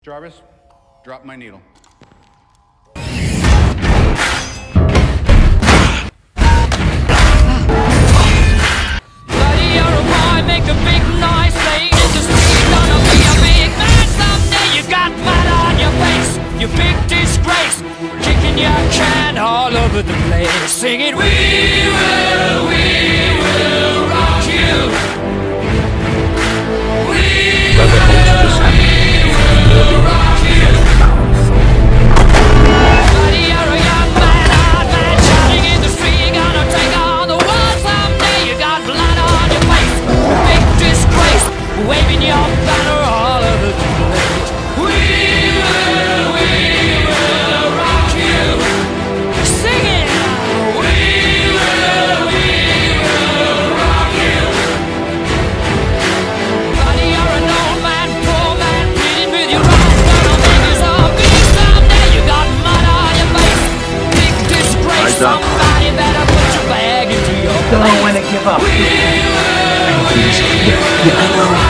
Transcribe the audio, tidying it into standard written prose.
Jarvis, drop my needle. You big disgrace, kicking your can all over the place, singing, we will rock you. We will rock you. Buddy, you're a young man, hard man, shouting in the street, you're gonna take on the world someday. You got blood on your face, big disgrace, waving your banner all over the place. Somebody better put your bag into your Don't know when to give up. We will, I know.